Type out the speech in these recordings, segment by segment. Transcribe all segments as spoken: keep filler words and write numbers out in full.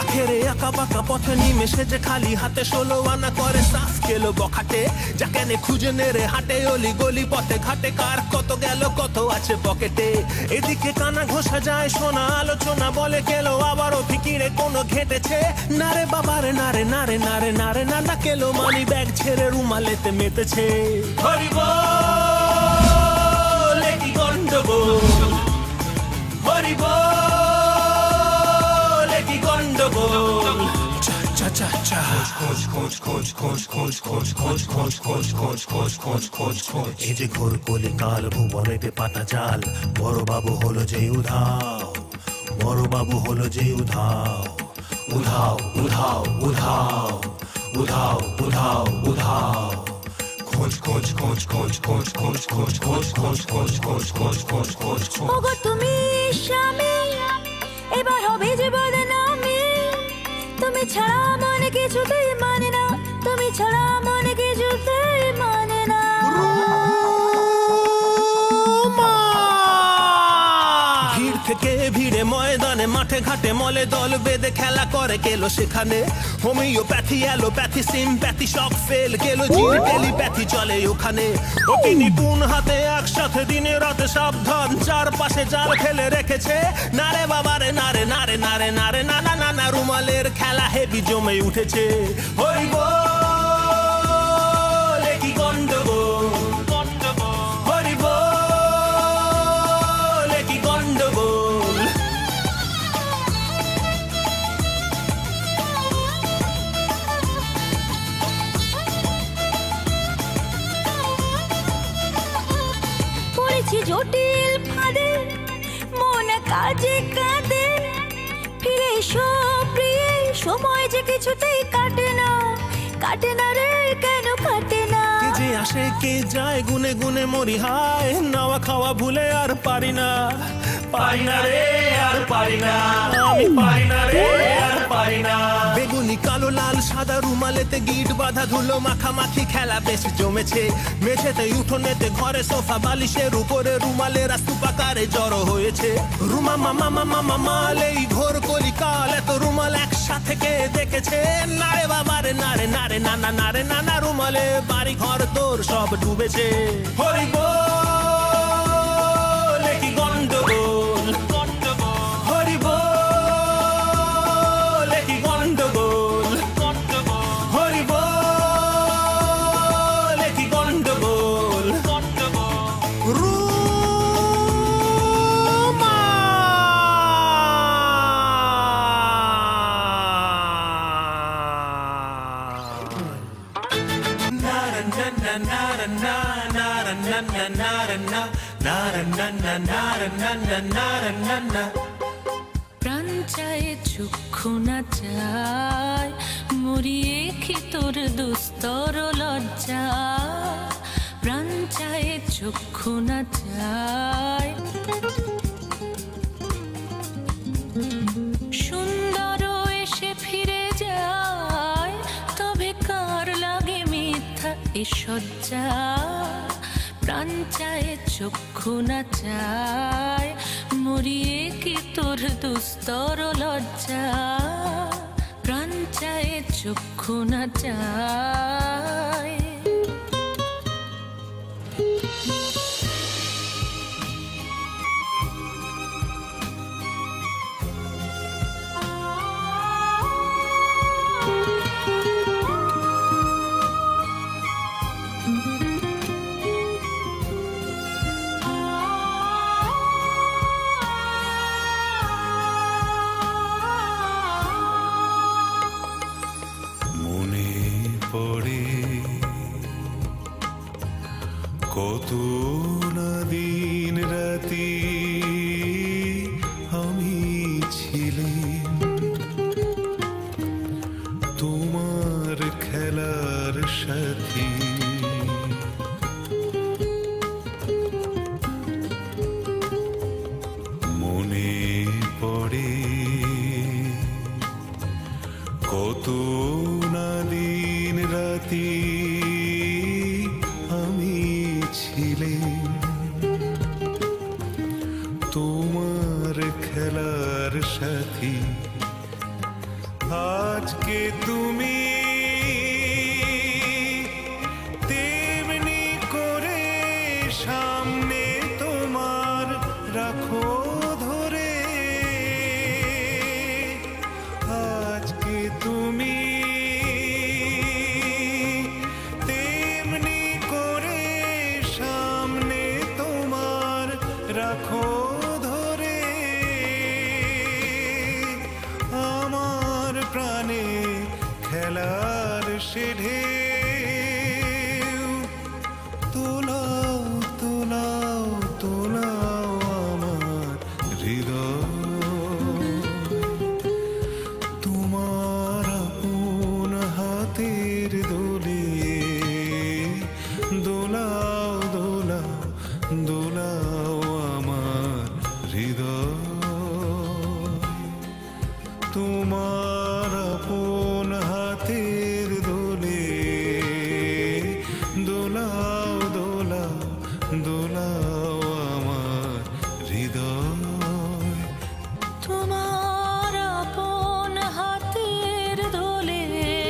আখেরে আঁকা বাঁকা পথে নিমেষে যে খালি হাতে ষোলো আনা করে সাফ কেলো বখাটে যাকেনে খুঁজে নেড়ে হাটে অলি গলি পথে ঘাটে কার কত গেল কত আছে পকেটে এদিকে কানা ঘষা যায় শোনা আলোচনা বলে কেলো আবারও ফিকিরে কোনো ঘেটেছে নারে বাবারে নারে নারে নারে নারে না না কেলো মানি ব্যাগ ছেড়ে রুমালেতে মেতেছে হরি বল কি গন্ডগোল হরি বল কি গন্ডগোল চা চা চা খোঁজ খোঁজ খোঁজ খোঁজ খোঁজ খোঁজ খোঁজ খোঁজ খোঁজ খোঁজ খোঁজ খোঁজ খোঁজ খোঁজ এই যে ঘোর কলিকাল ভুবনেতে পাতা জাল বড় বাবু হলো যে উধাও বড় বাবু হলো যে উধাও উধাও উধাও উধাও উধাও উধাও উধাও খোঁজ খোঁজ খোঁজ খোঁজ খোঁজ খোঁজ খোঁজ খোঁজ খোঁজ খোঁজ খোঁজ খোঁজ খোঁজ খোঁজ খোঁজ ওগো তুমি স্বামী এবার হবে যে বদনামি তুমি ছাড়া মনে কিছুতেই মানে না তুমি ছাড়া মনে কিছুতেই মানে না ভিড় থেকে ভিড়ে ময়দানে মাঠে ঘাটে মলে দল বেঁধে খেলা করে গেল সেখানে হোমিওপ্যাথি অ্যালোপ্যাথি সিমপ্যাথি সব ফেল গেল জিন টেলিপ্যাথি চলে ওখানে অতি নিপুণ হাতে একসাথে দিনে রাতে সাবধান চারপাশে জাল ফেলে রেখেছে নারে বাবারে নারে নারে নারে নারে নানা নানা রুমালের খেলা হেবি জমে উঠেছে হরি বল কি গন্ডগোল হরি বল কি গন্ডগোল পড়েছি জটিল ফাঁদে মন কাজে কাঁদে ফিরে এসো প্রিয়ে সময় যে কিছুতেই কাটে না কাটে না রে কেন কাটে না কে যে আসে কে যায় গুনে গুনে মরি হায় নাওয়া খাওয়া ভুলে আর পারি না পারি না রে আর পারি না আমি পারি না রে আর পারি না বেগুনি কালো লাল সাদা রুমালেতে গিট বাঁধা ধুলো মাখামাখি খেলা বেশ জমেছে মেঝেতে উঠোনেতে ঘরে সোফা বালিশের উপরে রুমালের স্তূপাকারে জড়ো হয়েছে রুমা মামা মামা মামাল এই ঘোর কলিকাল এত রুমাল একসাথে কে দেখেছে নারে বাবারে নারে নারে নানা নারে নানা রুমালে বাড়ি ঘর তোর সব ডুবেছে হরি বল কি গন্ডগোল হরি বল কি গন্ডগোল হরি বল কি গন্ডগোল রুমা প্রাণ চায় চক্ষু না চায় মরিয়ে কি তোর দুস্তর লজ্জা প্রাণ চায় চক্ষু না চায় সুন্দর এসে ফিরে যায় তবে কার লাগে মিথ্যা এ সজ্জা প্রাণ চায় চক্ষু না চায় মরিয়ে কি তোর দুস্তর লজ্জা প্রাণ চায় চক্ষু না চায় কত না দিন রাতি আমি ছিলাম তোমার খেলার সাথী মনে পড়ে কত না দিন রাতি তোমার খেলার সাথী আজকে তুমি তেমনি করে সামনে তোমার রাখো ধরে আজকে তুমি তেমনি করে সামনে তোমার রাখো ধরে আমার প্রাণে খেলার সে ঢেউ তোলাও তোলাও তোলাও আমার হৃদয় তোমার আপন হাতের দোলে দোলাও দোলাও দোলাও আমার হৃদয় তোমার আপন হাতের দোলে দোলাও দোলাও দোলাও আমার হৃদয় তোমার আপন হাতের দোলে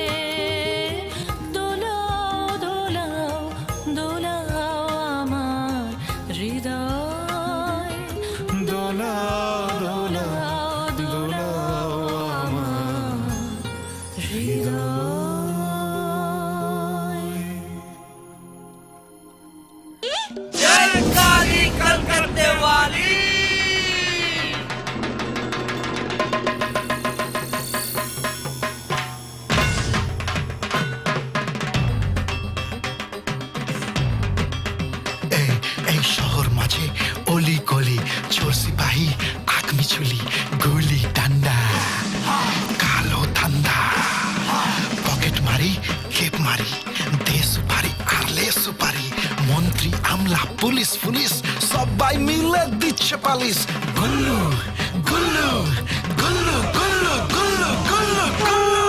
দোলাও দোলাও দোলাও আমার হৃদয় দোলাও দোলাও দোলাও আমার হৃদয়। এই এই শহর মাঝে অলি গলি চোর সিপাহী আখ মিছুলি গুলি ডান্ডা কালো ধান্দা পকেট মারি খেপ মারি দে সুপারি আরলে সুপারি মন্ত্রী আমলা পুলিশ পুলিশ সবাই মিলে দিচ্ছে পালিশ গুল্লু গুল্লু গুল্লু গুল্লু গুল্লু গুল্লু গুল্লু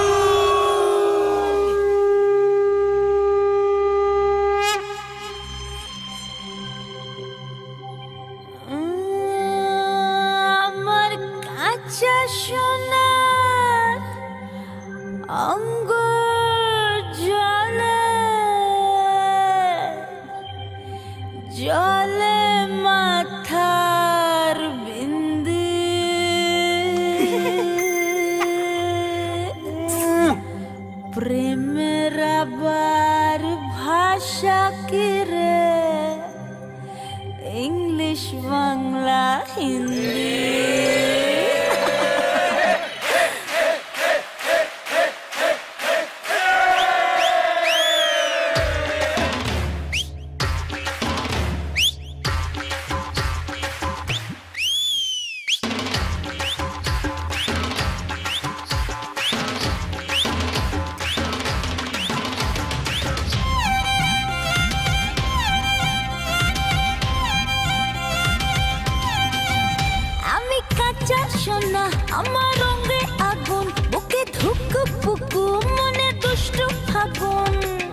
আমার কাঁচা সোনার আঙ্গুর জলে জলে মাথার বিন্দি প্রেমের আবার ভাষা কি রে ইংলিশ বাংলা হিন্দি সোনা আমার রঙে আগুন বুকে ধুক পুকু মনে দুষ্টু ফাগুন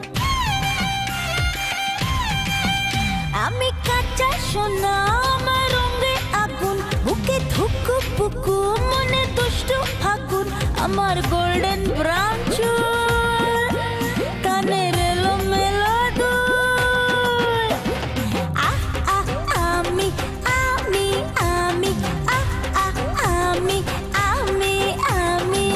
আমি কাঁচা সোনা আমার রঙে আগুন বুকে ধুক পুকু মনে দুষ্টু ফাগুন আমার গোল্ডেন ব্রাউন চুল কানের এলো মেলো দুল আহ আহ আমি আমি আমি আহ আহ আমি আমি আমি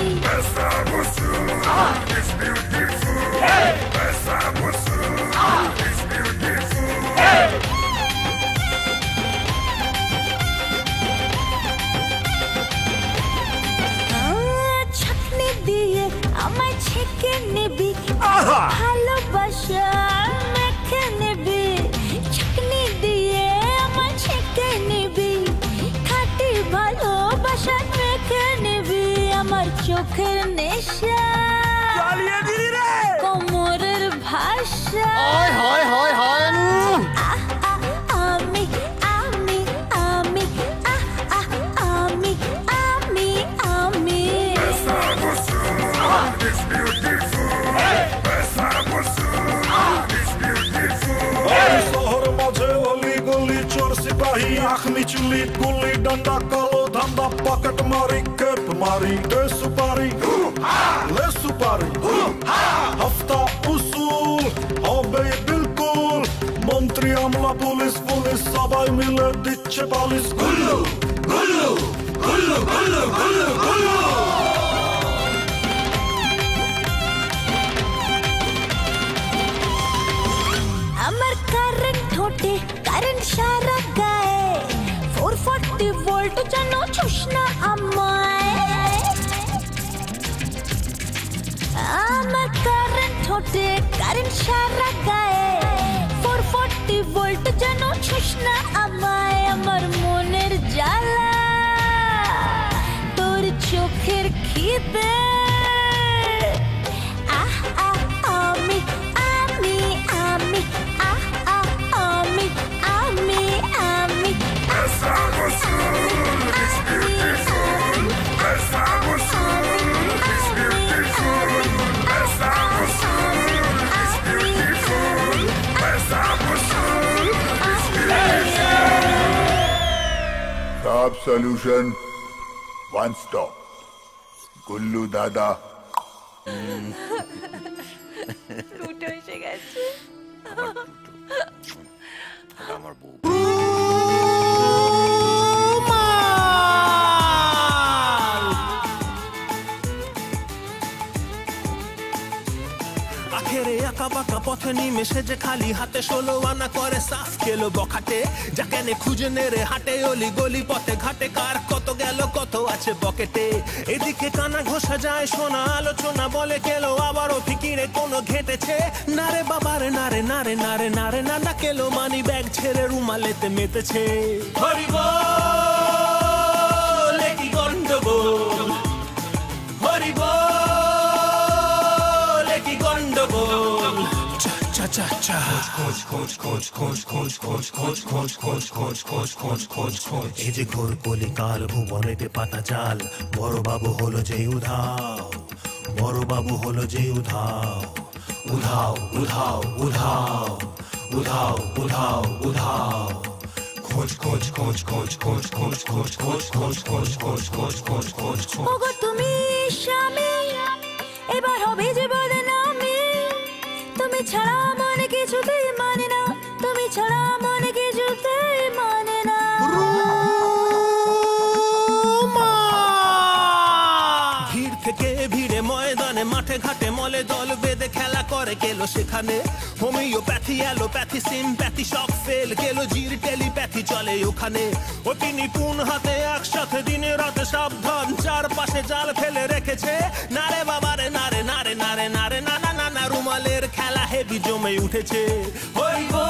ছাকনি দিয়ে আমায় ছেঁকে নিবি ভালোবাসা মেখে নিবি ছাকনি দিয়ে আমায় ছেঁকে নিবি খাঁটি ভালোবাসা মেখে নিবি আমার চোখের নেশা কোমরের ভাষা আহ আহ আমি আমি আমি আহ আহ আমি আমি আমি শহর মাঝে অলি গলি চোর সিপাহী আখ মিচুলি গুলি ডান্ডা কালো ধান্দা পকেট মারি খেপ মারি দে সুপারি পারি হফতা উসুল হবে বিলকুল মন্ত্রী আমলা পুলিশ পুলিশ সবাই মিলে দিচ্ছে পালিশ গুল্লু গুল্লু গুল্লু গুল্লু গুল্লু গুল্লু আমার কারেন্ট ঠোঁটে কারেন্ট সারা গায়ে four forty ভোল্ট যেন ছুস না আমায় আমার কারেন্ট ঠোঁটে কারেন্ট সারা গায়ে four forty ভোল্ট যেন ছুস না আমায় আমার মনের জ্বালা তোর চোখের খিদে আহ আহ আমি আমি আমি আহ আহ আমি আমি আমি Top solution, one stop. Gullu Dada. দুটো এসে গেছে আমার বউ আখেরে আঁকা বাঁকা পথে নিমেষে যে খালি হাতে ষোলো আনা করে সাফ খেলো বখাটে যাকে খুঁজে নেড়ে হাটে অলি গলি পথে ঘাটে কার কত গেল কত আছে পকেটে এদিকে কানা ঘষা যায় শোনা আলোচনা বলে কেলো আবারও ফিকিরে কোনো ঘেটেছে নারে বাবারে নারে নারে নারে নারে না না কেলো মানি ব্যাগ ছেড়ে রুমালেতে মেতেছে হরি বল কি গন্ডগোল হরি বল কি গন্ডগোল চা চা চা খোঁজ খোঁজ খোঁজ খোঁজ খোঁজ খোঁজ খোঁজ খোঁজ খোঁজ খোঁজ খোঁজ খোঁজ খোঁজ খোঁজ এই যে ঘোর কলিকাল ভুবনেতে পাতা জাল বড় বাবু হলো যে উধাও বড় বাবু হলো যে উধাও উধাও উধাও উধাও উধাও উধাও উধাও খোঁজ খোঁজ খোঁজ খোঁজ খোঁজ খোঁজ খোঁজ খোঁজ খোঁজ খোঁজ খোঁজ খোঁজ খোঁজ খোঁজ খোঁজ ওগো তুমি স্বামী এবার হবে যে বদনামি তুমি ছাড়া মনে কিছুতেই মানে না তুমি ছাড়া মনে কিছুতেই মানে না ভিড় থেকে ভিড়ে ময়দানে মাঠে ঘাটে মলে দল বেঁধে খেলা করে গেল সেখানে হোমিওপ্যাথি অ্যালোপ্যাথি সিমপ্যাথি সব ফেল গেল জির টেলিপ্যাথি চলে ওখানে অতি নিপুণ হাতে একসাথে দিনে রাতে সাবধান চারপাশে জাল ফেলে রেখেছে নারে বাবারে নারে নারে নারে নারে না না না রুমালের খেলা হেবি জমে উঠেছে হরি বল